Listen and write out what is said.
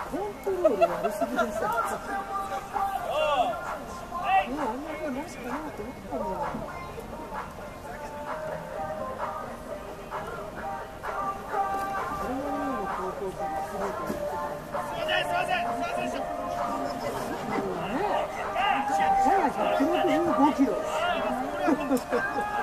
コントロール悪すぎでさ、あんな風になるしかないと思ったんだよ。それなりにも高校ビッグスリーと言ってたのに。じゃあ165キロ。